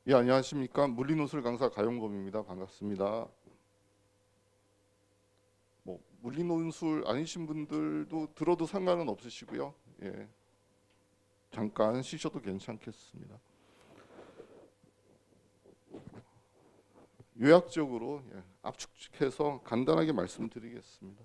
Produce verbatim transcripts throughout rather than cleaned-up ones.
예, 안녕하십니까. 물리노술 강사 가용범입니다. 반갑습니다. 뭐 물리노술 아니신 분들도 들어도 상관은 없으시고요. 예, 잠깐 쉬셔도 괜찮겠습니다. 요약적으로 예, 압축해서 간단하게 말씀드리겠습니다.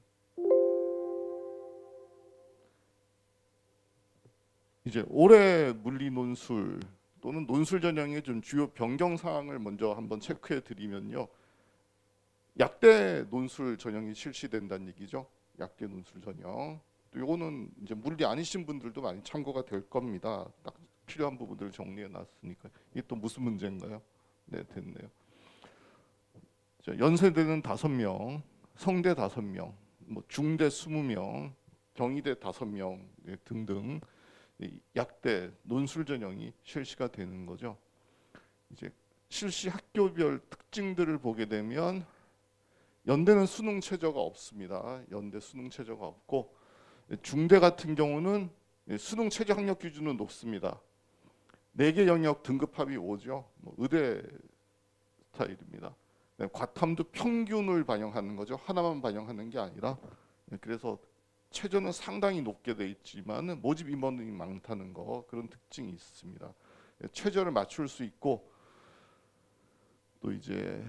이제 올해 물리논술 또는 논술 전형의 좀 주요 변경 사항을 먼저 한번 체크해 드리면요. 약대 논술 전형이 실시된다는 얘기죠. 약대 논술 전형. 또 요거는 이제 물리 아니신 분들도 많이 참고가 될 겁니다. 딱 필요한 부분들을 정리해 놨으니까. 이게 또 무슨 문제인가요? 네, 됐네요. 자, 연세대는 다섯 명, 성대 다섯 명, 뭐 중대 스무 명, 경희대 다섯 명 등등 이 약대 논술 전형이 실시가 되는 거죠. 이제 실시 학교별 특징들을 보게 되면 연대는 수능 최저가 없습니다. 연대 수능 최저가 없고 중대 같은 경우는 수능 최저 학력 기준은 높습니다. 네 개 영역 등급합이 오죠. 뭐 의대 스타일입니다. 네, 과탐도 평균을 반영하는 거죠. 하나만 반영하는 게 아니라. 네, 그래서 최저는 상당히 높게 돼 있지만 모집 인원이 많다는 거 그런 특징이 있습니다. 네, 최저를 맞출 수 있고 또 이제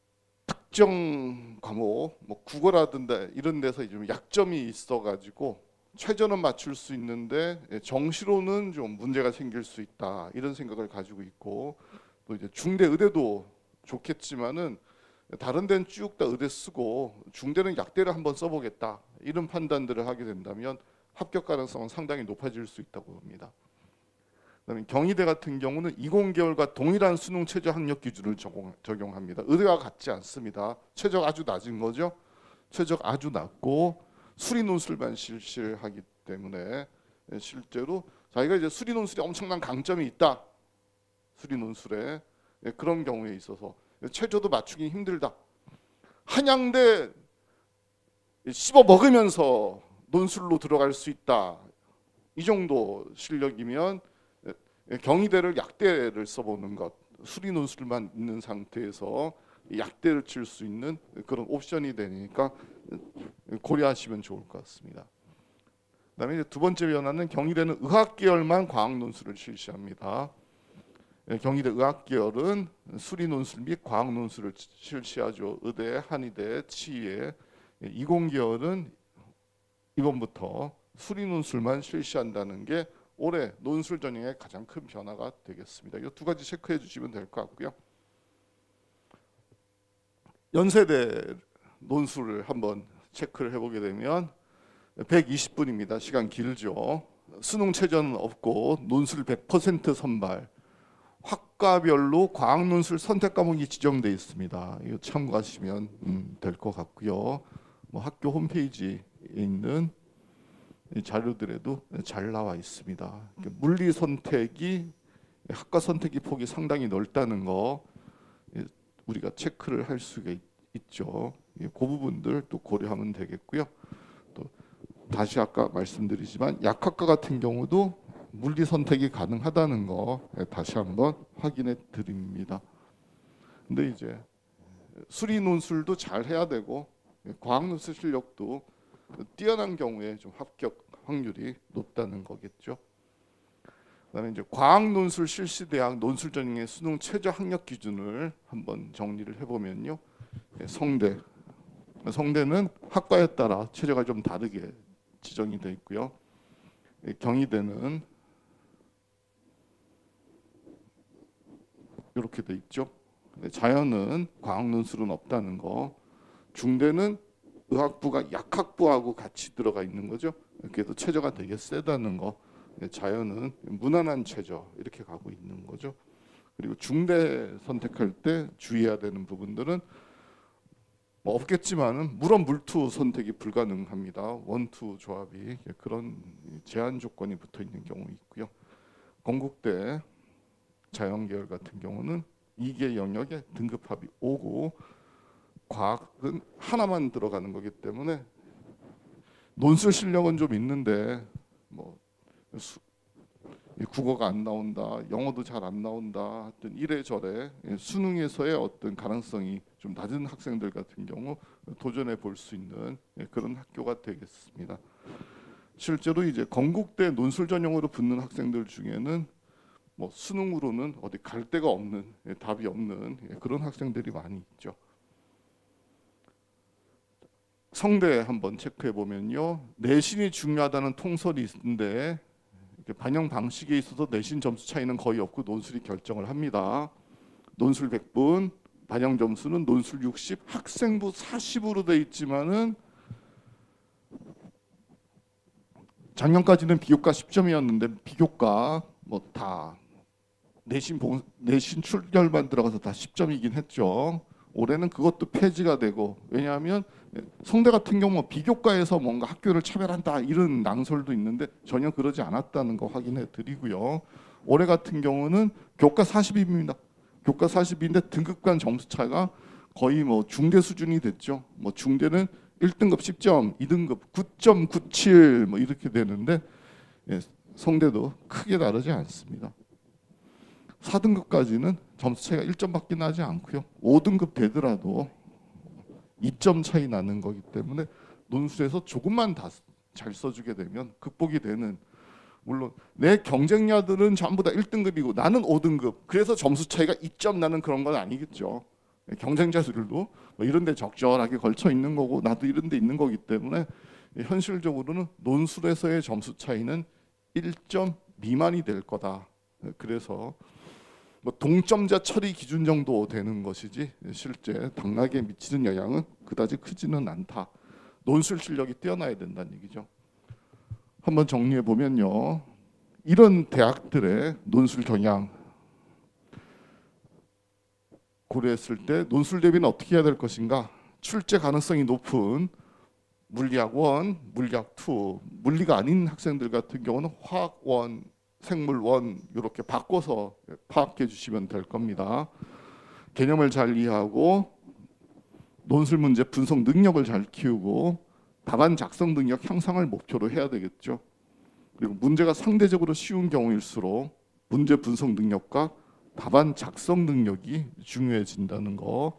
특정 과목, 뭐 국어라든가 이런 데서 좀 약점이 있어가지고 최저는 맞출 수 있는데 정시로는 좀 문제가 생길 수 있다 이런 생각을 가지고 있고 또 이제 중대 의대도 좋겠지만은 다른 데는 쭉 다 의대 쓰고 중대는 약대를 한번 써보겠다 이런 판단들을 하게 된다면 합격 가능성은 상당히 높아질 수 있다고 봅니다. 그다음에 경희대 같은 경우는 이십 개월과 동일한 수능 최저 학력 기준을 적용, 적용합니다. 의대와 같지 않습니다. 최저가 아주 낮은 거죠. 최저가 아주 낮고 수리 논술만 실시를 하기 때문에 실제로 자기가 이제 수리 논술에 엄청난 강점이 있다. 수리 논술에 그런 경우에 있어서 최저도 맞추기 힘들다. 한양대 씹어 먹으면서 논술로 들어갈 수 있다. 이 정도 실력이면 경희대를 약대를 써보는 것, 수리 논술만 있는 상태에서 약대를 칠 수 있는 그런 옵션이 되니까 고려하시면 좋을 것 같습니다. 그다음에 이제 두 번째 변화는 경희대는 의학 계열만 과학 논술을 실시합니다. 경희대 의학 계열은 수리 논술 및 과학 논술을 실시하죠. 의대, 한의대, 치의에. 이공 계열은 이번부터 수리 논술만 실시한다는 게 올해 논술 전형의 가장 큰 변화가 되겠습니다. 이 두 가지 체크해 주시면 될 것 같고요. 연세대 논술을 한번 체크를 해보게 되면 백이십 분입니다. 시간 길죠. 수능 최저는 없고 논술 백 퍼센트 선발. 학과별로 과학 논술 선택 과목이 지정되어 있습니다. 이거 참고하시면 음, 될 것 같고요. 뭐 학교 홈페이지에 있는 자료들에도 잘 나와 있습니다. 물리 선택이 학과 선택이 폭이 상당히 넓다는 거 우리가 체크를 할 수가 있죠. 그 부분들 또 고려하면 되겠고요. 또 다시 아까 말씀드리지만 약학과 같은 경우도 물리 선택이 가능하다는 거 다시 한번 확인해 드립니다. 근데 이제 수리 논술도 잘 해야 되고 과학 논술 실력도 뛰어난 경우에 좀 합격 확률이 높다는 거겠죠. 그다음에 이제 과학 논술 실시 대학 논술 전형의 수능 최저 학력 기준을 한번 정리를 해보면요. 성대 성대는 학과에 따라 최저가 좀 다르게 지정이 되어 있고요. 경희대는 이렇게 돼 있죠. 자연은 과학 논술은 없다는 거. 중대는 의학부가 약학부하고 같이 들어가 있는 거죠. 그래도 최저가 되게 세다는 거. 자연은 무난한 최저 이렇게 가고 있는 거죠. 그리고 중대 선택할 때 주의해야 되는 부분들은 뭐 없겠지만은 물론 물투 선택이 불가능합니다. 원투 조합이 그런 제한 조건이 붙어 있는 경우 있고요. 건국대 자연계열 같은 경우는 이 개 영역에 등급합이 오고 과학은 하나만 들어가는 거기 때문에 논술 실력은 좀 있는데 뭐 수, 국어가 안 나온다, 영어도 잘 안 나온다, 하여튼 이래저래 수능에서의 어떤 가능성이 좀 낮은 학생들 같은 경우 도전해 볼 수 있는 그런 학교가 되겠습니다. 실제로 이제 건국대 논술 전형으로 붙는 학생들 중에는 뭐 수능으로는 어디 갈 데가 없는, 답이 없는 그런 학생들이 많이 있죠. 성대 한번 체크해 보면요, 내신이 중요하다는 통설이 있는데 반영 방식에 있어서 내신 점수 차이는 거의 없고 논술이 결정을 합니다. 논술 백 분, 반영 점수는 논술 육십, 학생부 사십으로 돼 있지만은 작년까지는 비교과 십 점이었는데 비교과 뭐 다 내신 봉, 내신 출결만 들어가서 다 십 점이긴 했죠. 올해는 그것도 폐지가 되고, 왜냐하면 성대 같은 경우 비교과에서 뭔가 학교를 차별한다 이런 낭설도 있는데 전혀 그러지 않았다는 거 확인해 드리고요. 올해 같은 경우는 교과 사십입니다. 교과 사십인데 등급 간 점수 차가 거의 뭐 중대 수준이 됐죠. 뭐 중대는 일 등급 십 점, 이 등급 구 점 구칠 뭐 이렇게 되는데 예, 성대도 크게 다르지 않습니다. 사 등급까지는 점수 차이가 일 점밖에 나지 않고요. 오 등급 되더라도 이 점 차이 나는 거기 때문에 논술에서 조금만 다 잘 써주게 되면 극복이 되는, 물론 내 경쟁자들은 전부 다 일 등급이고 나는 오 등급, 그래서 점수 차이가 이 점 나는 그런 건 아니겠죠. 경쟁자들도 뭐 이런 데 적절하게 걸쳐 있는 거고 나도 이런 데 있는 거기 때문에 현실적으로는 논술에서의 점수 차이는 일 점 미만이 될 거다. 그래서 뭐 동점자 처리 기준 정도 되는 것이지 실제 당락에 미치는 영향은 그다지 크지는 않다. 논술 실력이 뛰어나야 된다는 얘기죠. 한번 정리해 보면요, 이런 대학들의 논술 경향 고려했을 때 논술 대비는 어떻게 해야 될 것인가? 출제 가능성이 높은 물리학 일, 물리학 이, 물리가 아닌 학생들 같은 경우는 화학 일, 생물 일 이렇게 바꿔서 파악해 주시면 될 겁니다. 개념을 잘 이해하고 논술 문제 분석 능력을 잘 키우고 답안 작성 능력 향상을 목표로 해야 되겠죠. 그리고 문제가 상대적으로 쉬운 경우일수록 문제 분석 능력과 답안 작성 능력이 중요해진다는 거.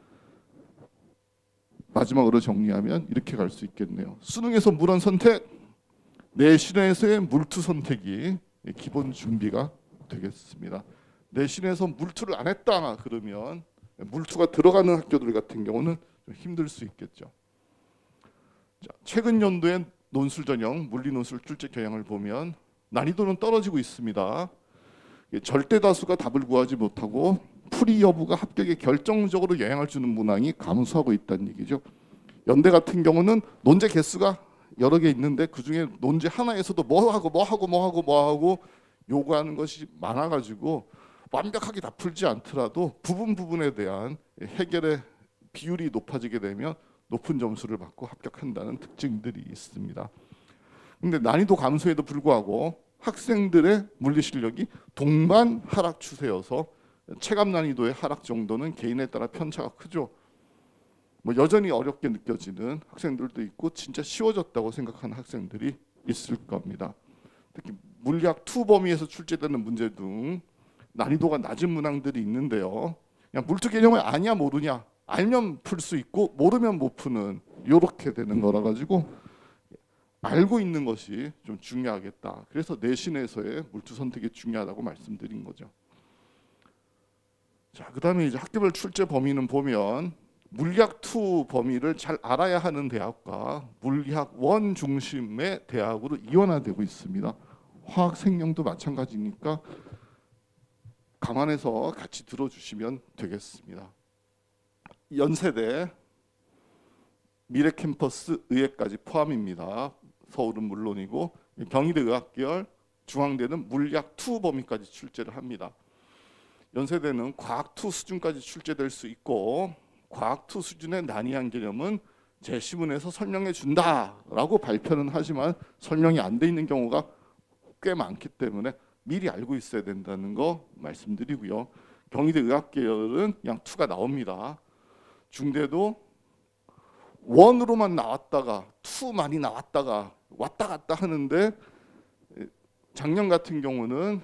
마지막으로 정리하면 이렇게 갈 수 있겠네요. 수능에서 물원 선택, 내신에서의 물투 선택이 기본 준비가 되겠습니다. 내신에서 물투를 안 했다 그러면 물투가 들어가는 학교들 같은 경우는 좀 힘들 수 있겠죠. 자, 최근 연도의 논술 전형 물리 논술 출제 경향을 보면 난이도는 떨어지고 있습니다. 절대 다수가 답을 구하지 못하고 풀이 여부가 합격에 결정적으로 영향을 주는 문항이 감소하고 있다는 얘기죠. 연대 같은 경우는 논제 개수가 여러 개 있는데 그중에 논제 하나에서도 뭐 하고 뭐 하고 뭐 하고 뭐 하고 요구하는 것이 많아가지고 완벽하게 다 풀지 않더라도 부분 부분에 대한 해결의 비율이 높아지게 되면 높은 점수를 받고 합격한다는 특징들이 있습니다. 근데 난이도 감소에도 불구하고 학생들의 물리 실력이 동반 하락 추세여서 체감 난이도의 하락 정도는 개인에 따라 편차가 크죠. 뭐 여전히 어렵게 느껴지는 학생들도 있고 진짜 쉬워졌다고 생각하는 학생들이 있을 겁니다. 특히 물리학 이 범위에서 출제되는 문제 등 난이도가 낮은 문항들이 있는데요. 그냥 물투 개념을 아냐 모르냐, 알면 풀 수 있고 모르면 못 푸는 이렇게 되는 거라 가지고 알고 있는 것이 좀 중요하겠다. 그래서 내신에서의 물투 선택이 중요하다고 말씀드린 거죠. 자, 그다음에 이제 학교별 출제 범위는 보면 물리학 이 범위를 잘 알아야 하는 대학과 물리학 일 중심의 대학으로 이원화되고 있습니다. 화학 생명도 마찬가지니까 감안해서 같이 들어주시면 되겠습니다. 연세대, 미래캠퍼스, 의예까지 포함입니다. 서울은 물론이고 경희대 의학계열, 중앙대는 물리학 이 범위까지 출제를 합니다. 연세대는 과학 이 수준까지 출제될 수 있고 과학 이 수준의 난이한 개념은 제시문에서 설명해 준다라고 발표는 하지만 설명이 안 돼 있는 경우가 꽤 많기 때문에 미리 알고 있어야 된다는 거 말씀드리고요. 경희대 의학계열은 그냥 이가 나옵니다. 중대도 일으로만 나왔다가 이 많이 나왔다가 왔다 갔다 하는데 작년 같은 경우는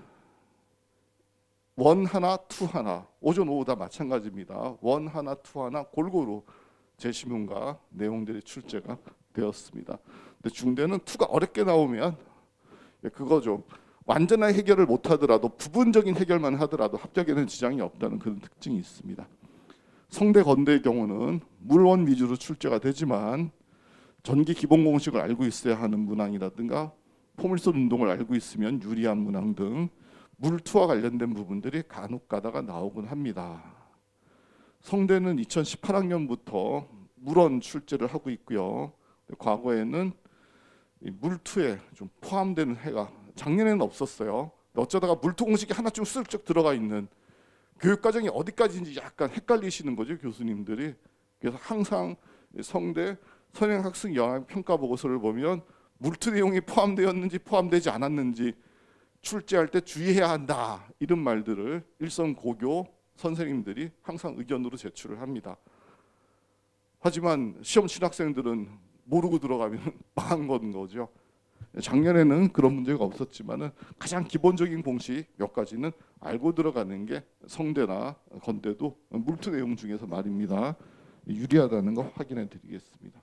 원 하나, 투 하나, 오전 오후 다 마찬가지입니다. 원 하나, 투 하나 골고루 제시문과 내용들이 출제가 되었습니다. 근데 중대는 투가 어렵게 나오면 그거 좀 완전한 해결을 못하더라도 부분적인 해결만 하더라도 합격에는 지장이 없다는 그런 특징이 있습니다. 성대 건대의 경우는 물원 위주로 출제가 되지만 전기 기본 공식을 알고 있어야 하는 문항이라든가 포물선 운동을 알고 있으면 유리한 문항 등 물투와 관련된 부분들이 간혹 가다가 나오곤 합니다. 성대는 이천십팔 학년부터 물원 출제를 하고 있고요. 과거에는 물투에 좀 포함되는 해가 작년에는 없었어요. 어쩌다가 물투 공식이 하나쯤 슬쩍 들어가 있는 교육과정이 어디까지인지 약간 헷갈리시는 거죠, 교수님들이. 그래서 항상 성대 선행학습 영향평가 보고서를 보면 물투 내용이 포함되었는지 포함되지 않았는지 출제할 때 주의해야 한다, 이런 말들을 일선 고교 선생님들이 항상 의견으로 제출을 합니다. 하지만 시험 친 학생들은 모르고 들어가면 망한 건 거죠. 작년에는 그런 문제가 없었지만은 가장 기본적인 공식 몇 가지는 알고 들어가는 게 성대나 건대도 물투 내용 중에서 말입니다. 유리하다는 거 확인해 드리겠습니다.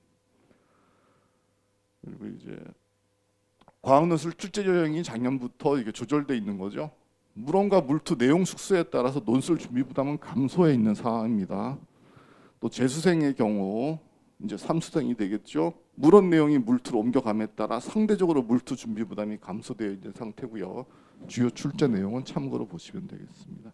그리고 이제 과학논술 출제 요령이 작년부터 이게 조절돼 있는 거죠. 물원과 물투 내용 숙소에 따라서 논술 준비 부담은 감소해 있는 상황입니다. 또 재수생의 경우 이제 삼수생이 되겠죠. 물원 내용이 물투로 옮겨감에 따라 상대적으로 물투 준비 부담이 감소되어 있는 상태고요. 주요 출제 내용은 참고로 보시면 되겠습니다.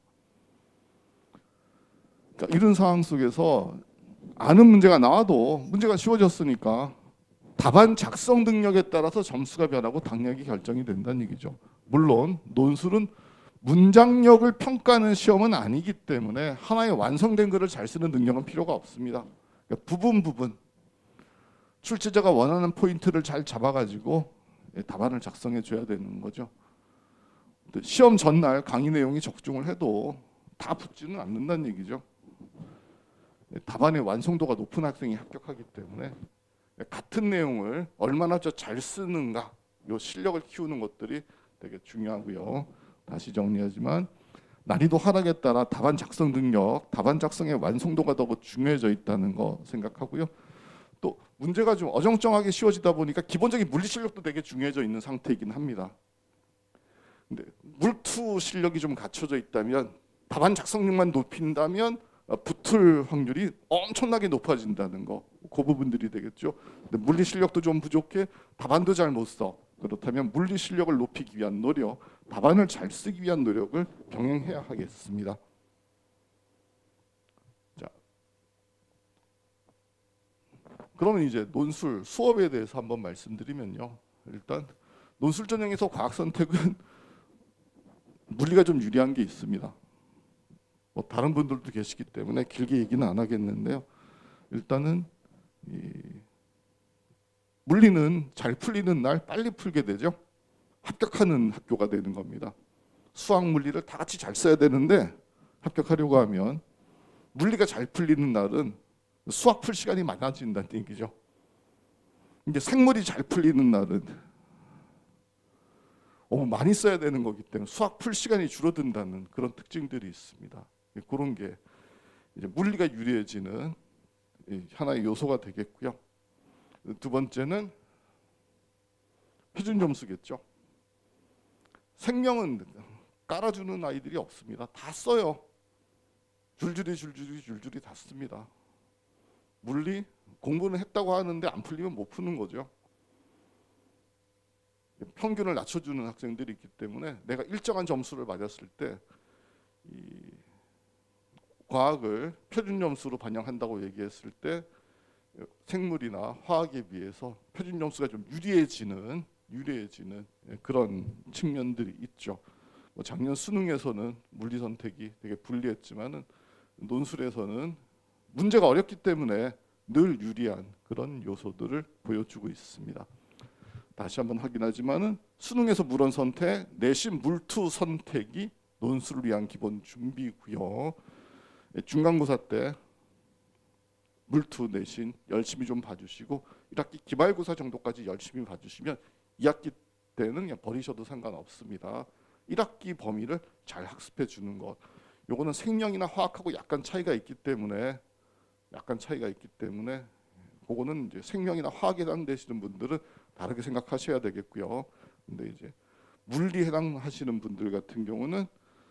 그러니까 이런 상황 속에서 아는 문제가 나와도 문제가 쉬워졌으니까 답안 작성 능력에 따라서 점수가 변하고 당력이 결정이 된다는 얘기죠. 물론 논술은 문장력을 평가하는 시험은 아니기 때문에 하나의 완성된 글을 잘 쓰는 능력은 필요가 없습니다. 그러니까 부분 부분 출제자가 원하는 포인트를 잘 잡아가지고 답안을 작성해 줘야 되는 거죠. 시험 전날 강의 내용이 적중을 해도 다 붙지는 않는다는 얘기죠. 답안의 완성도가 높은 학생이 합격하기 때문에 같은 내용을 얼마나 잘 쓰는가, 요 실력을 키우는 것들이 되게 중요하고요. 다시 정리하지만 난이도 하락에 따라 답안 작성 능력, 답안 작성의 완성도가 더 중요해져 있다는 거 생각하고요. 또 문제가 좀 어정쩡하게 쉬워지다 보니까 기본적인 물리 실력도 되게 중요해져 있는 상태이긴 합니다. 근데 물투 실력이 좀 갖춰져 있다면 답안 작성력만 높인다면 붙을 확률이 엄청나게 높아진다는 거, 그 부분들이 되겠죠. 근데 물리 실력도 좀 부족해, 답안도 잘 못 써. 그렇다면 물리 실력을 높이기 위한 노력, 답안을 잘 쓰기 위한 노력을 병행해야 하겠습니다. 자, 그러면 이제 논술 수업에 대해서 한번 말씀드리면요. 일단 논술 전형에서 과학 선택은 물리가 좀 유리한 게 있습니다. 뭐 다른 분들도 계시기 때문에 길게 얘기는 안 하겠는데요. 일단은 이 물리는 잘 풀리는 날 빨리 풀게 되죠. 합격하는 학교가 되는 겁니다. 수학 물리를 다 같이 잘 써야 되는데 합격하려고 하면 물리가 잘 풀리는 날은 수학 풀 시간이 많아진다는 얘기죠. 이제 생물이 잘 풀리는 날은 어, 많이 써야 되는 거기 때문에 수학 풀 시간이 줄어든다는 그런 특징들이 있습니다. 그런 게 이제 물리가 유리해지는 하나의 요소가 되겠고요. 두 번째는 표준 점수겠죠. 생명은 깔아주는 아이들이 없습니다. 다 써요. 줄줄이 줄줄이 줄줄이 다 씁니다. 물리 공부는 했다고 하는데 안 풀리면 못 푸는 거죠. 평균을 낮춰주는 학생들이 있기 때문에 내가 일정한 점수를 맞았을 때 이 과학을 표준 점수로 반영한다고 얘기했을 때 생물이나 화학에 비해서 표준 점수가 좀 유리해지는 유리해지는 그런 측면들이 있죠. 뭐 작년 수능에서는 물리 선택이 되게 불리했지만은 논술에서는 문제가 어렵기 때문에 늘 유리한 그런 요소들을 보여주고 있습니다. 다시 한번 확인하지만은 수능에서 물원 선택, 내신 물투 선택이 논술을 위한 기본 준비고요. 중간고사 때 물투 내신 열심히 좀 봐주시고 일 학기 기말고사 정도까지 열심히 봐주시면 이 학기 때는 그냥 버리셔도 상관없습니다. 일 학기 범위를 잘 학습해 주는 것. 요거는 생명이나 화학하고 약간 차이가 있기 때문에 약간 차이가 있기 때문에 그거는 이제 생명이나 화학에 해당되시는 분들은 다르게 생각하셔야 되겠고요. 근데 이제 물리 해당하시는 분들 같은 경우는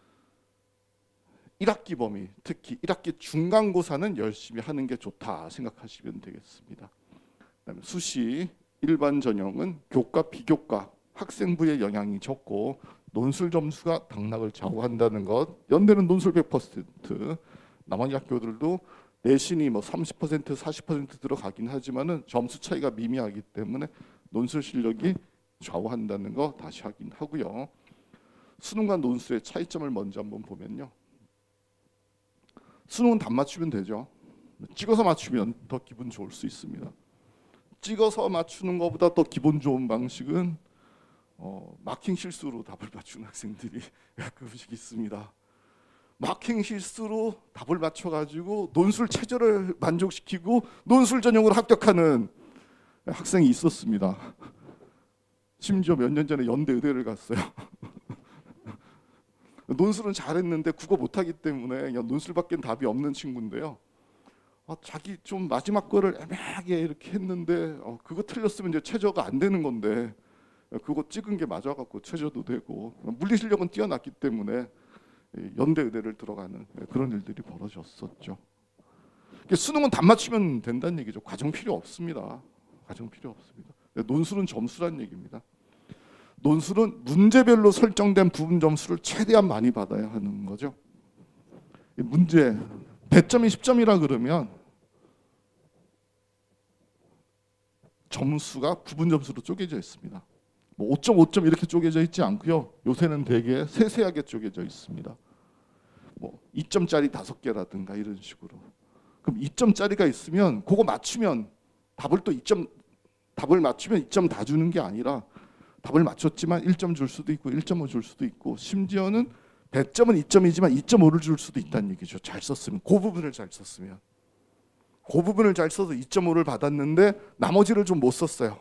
일 학기 범위, 특히 일 학기 중간고사는 열심히 하는 게 좋다 생각하시면 되겠습니다. 그다음에 수시 일반 전형은 교과, 비교과, 학생부의 영향이 적고 논술 점수가 당락을 좌우한다는 것. 연대는 논술 백 퍼센트, 나머지 학교들도 내신이 뭐 삼십 퍼센트, 사십 퍼센트 들어가긴 하지만은 점수 차이가 미미하기 때문에 논술 실력이 좌우한다는 거 다시 확인하고요. 수능과 논술의 차이점을 먼저 한번 보면요. 수능은 답 맞추면 되죠. 찍어서 맞추면 더 기분 좋을 수 있습니다. 찍어서 맞추는 것보다 더 기분 좋은 방식은 어, 마킹 실수로 답을 맞추는 학생들이 가끔씩 있습니다. 마킹 실수로 답을 맞춰가지고 논술 최저를 만족시키고 논술 전형으로 합격하는 학생이 있었습니다. 심지어 몇 년 전에 연대 의대를 갔어요. 논술은 잘했는데 국어 못하기 때문에 그냥 논술밖에 답이 없는 친구인데요. 아, 자기 좀 마지막 거를 애매하게 이렇게 했는데 어, 그거 틀렸으면 이제 최저가 안 되는 건데 그거 찍은 게 맞아갖고 최저도 되고 물리 실력은 뛰어났기 때문에 연대 의대를 들어가는 그런 일들이 벌어졌었죠. 수능은 답 맞추면 된다는 얘기죠. 과정 필요 없습니다. 과정 필요 없습니다. 논술은 점수란 얘기입니다. 논술은 문제별로 설정된 부분 점수를 최대한 많이 받아야 하는 거죠. 문제 백 점이 십 점이라 그러면 점수가 부분 점수로 쪼개져 있습니다. 뭐 오 점 오 점 이렇게 쪼개져 있지 않고요. 요새는 되게 세세하게 쪼개져 있습니다. 뭐 이 점짜리 다섯 개라든가 이런 식으로. 그럼 이 점짜리가 있으면 그거 맞추면 답을 또 이 점 답을 맞추면 이 점 다 주는 게 아니라 답을 맞췄지만 일 점 줄 수도 있고 일 점 오 줄 수도 있고 심지어는 백 점은 이 점이지만 이 점 오를 줄 수도 있다는 얘기죠. 잘 썼으면. 그 부분을 잘 썼으면. 그 부분을 잘 써서 이 점 오를 받았는데 나머지를 좀 못 썼어요.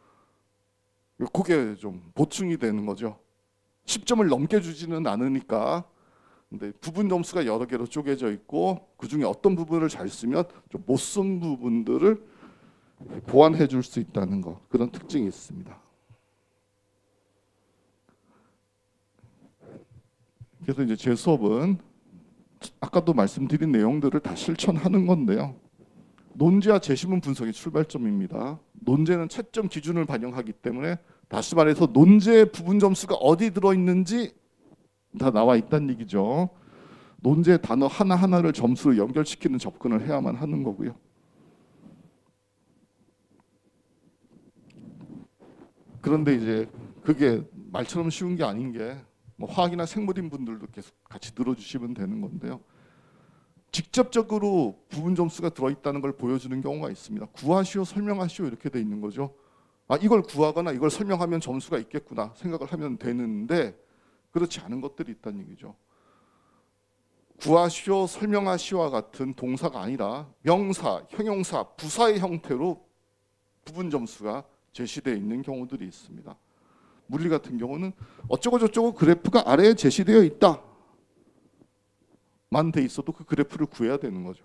그게 좀 보충이 되는 거죠. 십 점을 넘게 주지는 않으니까. 근데 부분 점수가 여러 개로 쪼개져 있고 그중에 어떤 부분을 잘 쓰면 좀 못 쓴 부분들을 보완해 줄 수 있다는 거. 그런 특징이 있습니다. 그래서 이제 제 수업은 아까도 말씀드린 내용들을 다 실천하는 건데요. 논제와 제시문 분석이 출발점입니다. 논제는 채점 기준을 반영하기 때문에 다시 말해서 논제 부분 점수가 어디 들어있는지 다 나와 있다는 얘기죠. 논제 단어 하나하나를 점수로 연결시키는 접근을 해야만 하는 거고요. 그런데 이제 그게 말처럼 쉬운 게 아닌 게 뭐 화학이나 생물인 분들도 계속 같이 들어주시면 되는 건데요. 직접적으로 부분 점수가 들어있다는 걸 보여주는 경우가 있습니다. 구하시오, 설명하시오 이렇게 돼 있는 거죠. 아, 이걸 구하거나 이걸 설명하면 점수가 있겠구나 생각을 하면 되는데 그렇지 않은 것들이 있다는 얘기죠. 구하시오, 설명하시오와 같은 동사가 아니라 명사, 형용사, 부사의 형태로 부분 점수가 제시되어 있는 경우들이 있습니다. 물리 같은 경우는 어쩌고 저쩌고 그래프가 아래에 제시되어 있다 만 돼 있어도 그 그래프를 구해야 되는 거죠.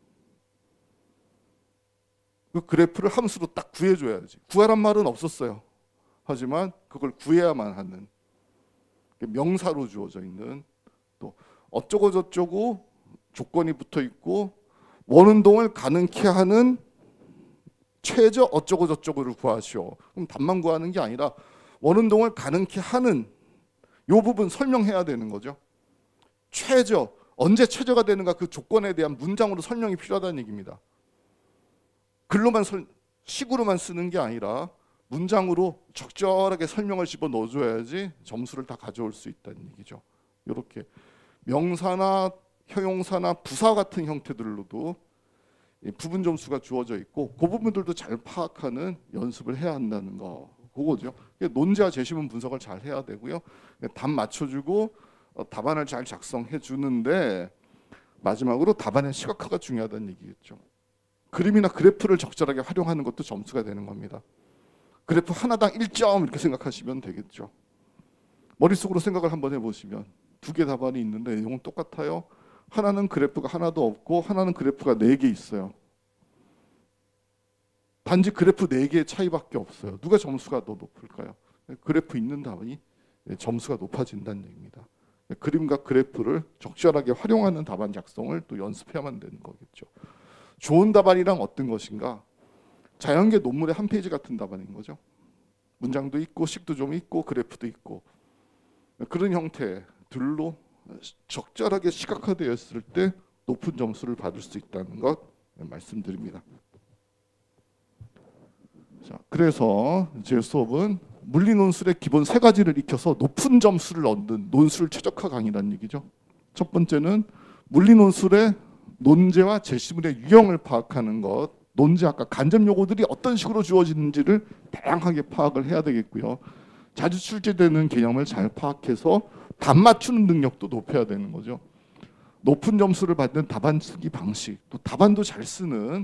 그 그래프를 함수로 딱 구해줘야지. 구하란 말은 없었어요. 하지만 그걸 구해야만 하는 명사로 주어져 있는 또 어쩌고 저쩌고 조건이 붙어 있고 원운동을 가능케 하는 최저 어쩌고 저쩌고를 구하시오. 그럼 답만 구하는 게 아니라 원운동을 가능케 하는 이 부분 설명해야 되는 거죠. 최저, 언제 최저가 되는가 그 조건에 대한 문장으로 설명이 필요하다는 얘기입니다. 글로만 설, 식으로만 쓰는 게 아니라 문장으로 적절하게 설명을 집어 넣어줘야지 점수를 다 가져올 수 있다는 얘기죠. 이렇게 명사나 형용사나 부사 같은 형태들로도 부분 점수가 주어져 있고 그 부분들도 잘 파악하는 연습을 해야 한다는 거. 그거죠. 논제와 제시문 분석을 잘 해야 되고요. 답 맞춰주고 답안을 잘 작성해 주는데 마지막으로 답안의 시각화가 중요하다는 얘기겠죠. 그림이나 그래프를 적절하게 활용하는 것도 점수가 되는 겁니다. 그래프 하나당 일 점 이렇게 생각하시면 되겠죠. 머릿속으로 생각을 한번 해보시면 두 개 답안이 있는데 내용은 똑같아요. 하나는 그래프가 하나도 없고 하나는 그래프가 네 개 있어요. 단지 그래프 네 개의 차이밖에 없어요. 누가 점수가 더 높을까요? 그래프 있는 답이 점수가 높아진다는 얘기입니다. 그림과 그래프를 적절하게 활용하는 답안 작성을 또 연습해야만 되는 거겠죠. 좋은 답안이란 어떤 것인가? 자연계 논문의 한 페이지 같은 답안인 거죠. 문장도 있고 식도 좀 있고 그래프도 있고 그런 형태들로 적절하게 시각화되었을 때 높은 점수를 받을 수 있다는 것 말씀드립니다. 자, 그래서 제 수업은 물리 논술의 기본 세 가지를 익혀서 높은 점수를 얻는 논술 최적화 강의라는 얘기죠. 첫 번째는 물리 논술의 논제와 제시문의 유형을 파악하는 것, 논제 아까 간접 용어들이 어떤 식으로 주어지는지를 다양하게 파악을 해야 되겠고요. 자주 출제되는 개념을 잘 파악해서 답 맞추는 능력도 높여야 되는 거죠. 높은 점수를 받는 답안 쓰기 방식, 또 답안도 잘 쓰는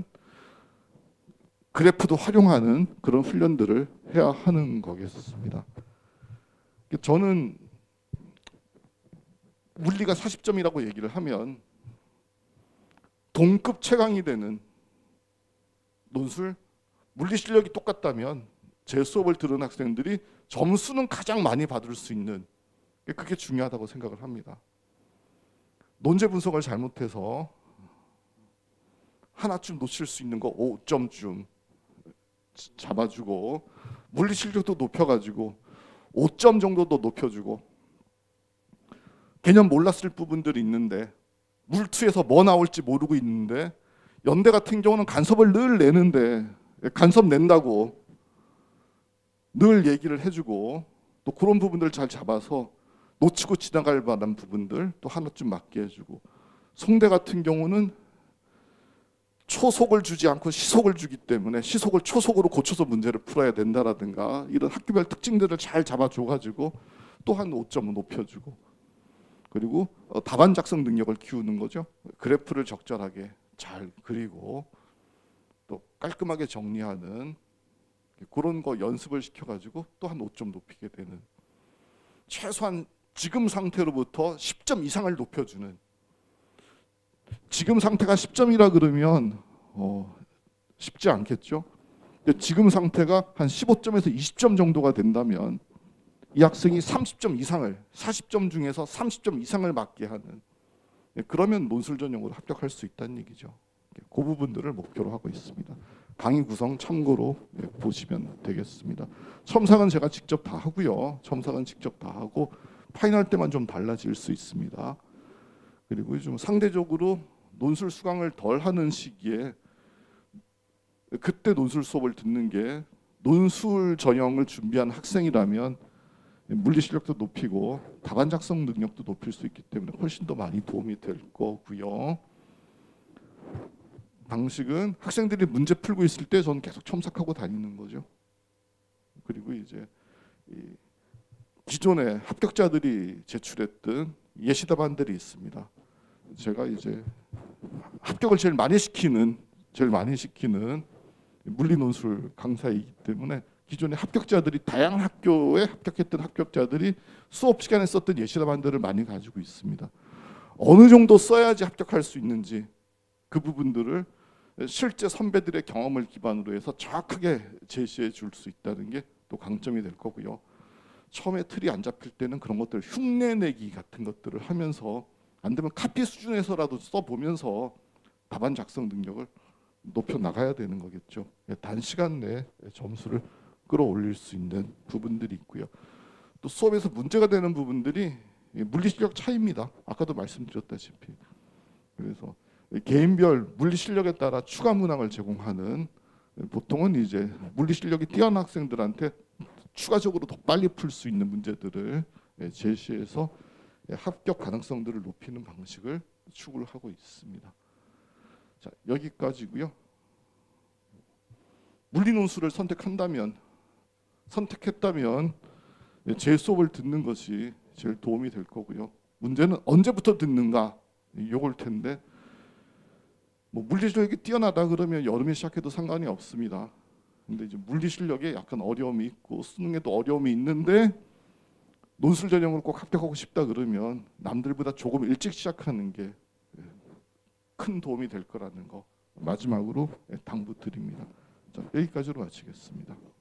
그래프도 활용하는 그런 훈련들을 해야 하는 거겠습니다. 저는 물리가 사십 점이라고 얘기를 하면 동급 최강이 되는 논술, 물리 실력이 똑같다면 제 수업을 들은 학생들이 점수는 가장 많이 받을 수 있는 그게 중요하다고 생각을 합니다. 논제 분석을 잘못해서 하나쯤 놓칠 수 있는 거 오 점쯤 잡아주고 물리 실력도 높여가지고 오 점 정도도 높여주고 개념 몰랐을 부분들이 있는데 물투에서 뭐 나올지 모르고 있는데 연대 같은 경우는 간섭을 늘 내는데 간섭 낸다고 늘 얘기를 해주고 또 그런 부분들을 잘 잡아서 놓치고 지나갈 만한 부분들 또 하나쯤 맞게 해주고 송대 같은 경우는 초속을 주지 않고 시속을 주기 때문에 시속을 초속으로 고쳐서 문제를 풀어야 된다라든가 이런 학교별 특징들을 잘 잡아줘가지고 또 한 오 점을 높여주고 그리고 답안 작성 능력을 키우는 거죠. 그래프를 적절하게 잘 그리고 또 깔끔하게 정리하는 그런 거 연습을 시켜가지고 또 한 오 점 높이게 되는 최소한 지금 상태로부터 십 점 이상을 높여주는 지금 상태가 십 점이라 그러면 어, 쉽지 않겠죠. 근데 지금 상태가 한 십오 점에서 이십 점 정도가 된다면 이 학생이 삼십 점 이상을 사십 점 중에서 삼십 점 이상을 맞게 하는 그러면 논술 전형으로 합격할 수 있다는 얘기죠. 그 부분들을 목표로 하고 있습니다. 강의 구성 참고로 보시면 되겠습니다. 첨삭은 제가 직접 다 하고요. 첨삭은 직접 다 하고 파이널 때만 좀 달라질 수 있습니다. 그리고 좀 상대적으로 논술 수강을 덜 하는 시기에 그때 논술 수업을 듣는 게 논술 전형을 준비한 학생이라면 물리 실력도 높이고 답안 작성 능력도 높일 수 있기 때문에 훨씬 더 많이 도움이 될 거고요. 방식은 학생들이 문제 풀고 있을 때 저는 계속 첨삭하고 다니는 거죠. 그리고 이제 이 기존에 합격자들이 제출했던 예시 답안들이 있습니다. 제가 이제 합격을 제일 많이 시키는 제일 많이 시키는 물리 논술 강사이기 때문에 기존의 합격자들이 다양한 학교에 합격했던 합격자들이 수업 시간에 썼던 예시 답안들을 많이 가지고 있습니다. 어느 정도 써야지 합격할 수 있는지 그 부분들을 실제 선배들의 경험을 기반으로 해서 정확하게 제시해 줄 수 있다는 게 또 강점이 될 거고요. 처음에 틀이 안 잡힐 때는 그런 것들 흉내내기 같은 것들을 하면서 안 되면 카피 수준에서라도 써보면서 답안 작성 능력을 높여 나가야 되는 거겠죠. 단시간 내에 점수를 끌어올릴 수 있는 부분들이 있고요. 또 수업에서 문제가 되는 부분들이 물리 실력 차이입니다. 아까도 말씀드렸다시피. 그래서 개인별 물리 실력에 따라 추가 문항을 제공하는 보통은 이제 물리 실력이 뛰어난 학생들한테 추가적으로 더 빨리 풀 수 있는 문제들을 제시해서 합격 가능성들을 높이는 방식을 추구를 하고 있습니다. 자, 여기까지고요. 물리 논술을 선택한다면 선택했다면 제 수업을 듣는 것이 제일 도움이 될 거고요. 문제는 언제부터 듣는가 요걸 텐데 뭐 물리 실력이 뛰어나다 그러면 여름에 시작해도 상관이 없습니다. 근데 이제 물리 실력에 약간 어려움이 있고 수능에도 어려움이 있는데 논술 전형을 꼭 합격하고 싶다 그러면 남들보다 조금 일찍 시작하는 게 큰 도움이 될 거라는 거 마지막으로 당부 드립니다. 자, 여기까지로 마치겠습니다.